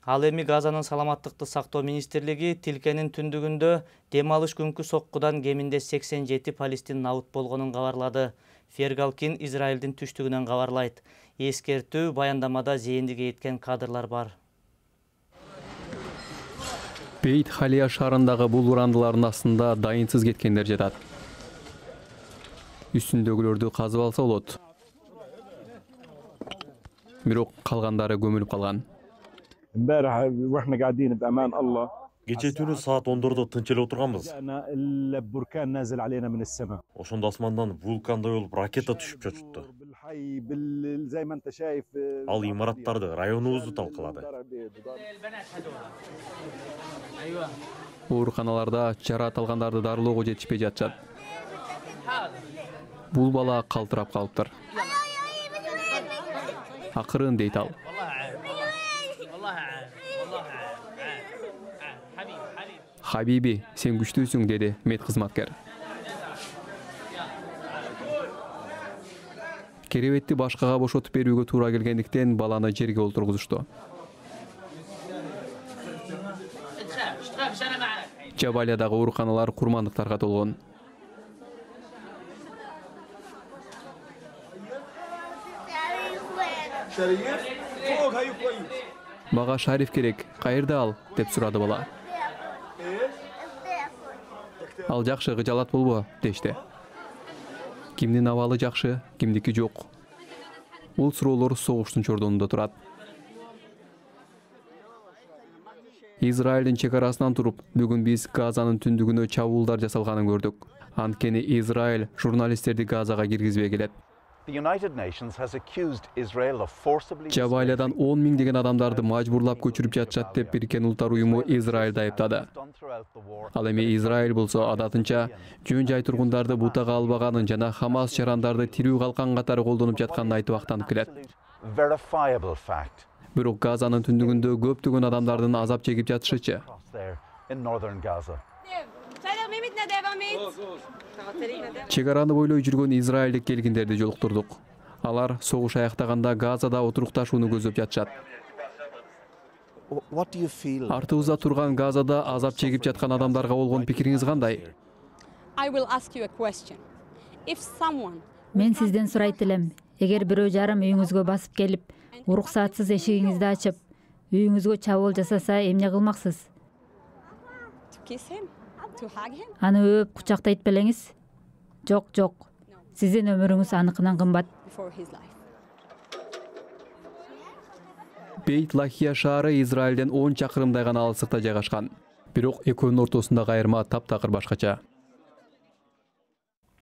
Ал эми Газанын саламаттыкты сактоо министрлиги тилкенин түндүгүндө дем алыш күнкү соккудан кеминде 87 палестин набыт болгонун кабарлады. Фергалкин Израилдин түштүгүнөн кабарлайт. Эскертүү баяндамада зээндиге эткен кадрлар бар. Бейт Халия шаарындагы бул урандылардын астында дайынсыз кеткендер жатат. Үстүндөгүлөрдү казып алса болот. Бирок калгандары көмүлүп калган. Кече түнү саат 10-дордо тынч эле отурганбыз. Ошондо асмандан вулкандай болуп ракета түшүп жатыптı. Ал имараттарды, районубузду талкалады. Ооруканаларда жараат алгандарды дарылоого жетишпей жатышат. Бул бала калтырап калыптыр. Акырын дейт ал. Хабиби, сен күчтүүсүң, деди медкызматкер. Керебетти башкага бошотуп берүүгө туура келгендиктен баланы жерге олтургузушту. Жабалиядагы ооруканалар курмандыктарга толгон. Мага шариф керек, кайерде ал, деп сурады бала. Ал жакшы, кыжалат болбо, дешти. Кимдин абалы жакшы, кимдики жок. Бул суроолор согуштун чордонунда турат. Израилдин чек арасынан туруп, бүгүн биз Газанын түндүгүнө чабуулдар жасалганын көрдүк. Анткени Израиль журналисттерди Газага киргизбей келет. Жабалиядан 10 миңдеген адамдарды мажбурлап көчүрүп жатышат деп Бириккен Улуттар уюму Израилди айыптады. Ал эми Израиль болсо адатынча жөн жай тургундарды бутага албаганын жана Хамас жарандарды тирүү калкан катары колдонуп жатканын айтып актанып келет. Бирок Газанын түндүгүндө көптөгөн адамдардын азап чегип жатышычы. Чек араны бойлой жүргөн израилдик келгиндерди жолуктурдук. Алар согуш аяктаганда Газада отурукташууну көздөп жатышат. Артыбызда турган Газада азап чегип жаткан адамдарга болгон пикириңиз кандай? Мен сизден сурайт элем. Эгер бирөө жарым үйүңүзгө басып келип, уруксатсыз эшигиңизди ачып, үйүңүзгө чабуул жасаса, эмне кылмаксыз? Аны өп кучактайт белеңиз? Жок, жок. Сиздин өмүрүңүз аныкынан кымбат. Бейт Лахия шаары Израилден 10 чакырымдай гана алыстыкта жайгашкан. Бирок экөөнүн ортосундагы айырма таптакыр башкача.